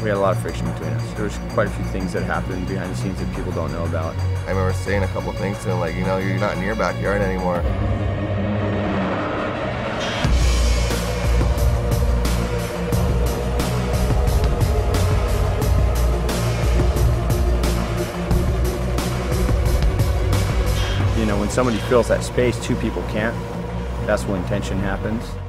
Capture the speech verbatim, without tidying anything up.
We had a lot of friction between us. There was quite a few things that happened behind the scenes that people don't know about. I remember saying a couple things to him, like, you know, you're not in your backyard anymore. You know, when somebody fills that space, two people can't. That's when tension happens.